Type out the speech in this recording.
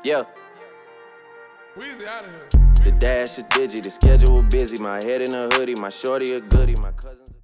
Yeah. Weezy out of here. The dash is digi, the schedule busy. My head in a hoodie, my shorty a goodie, my cousins.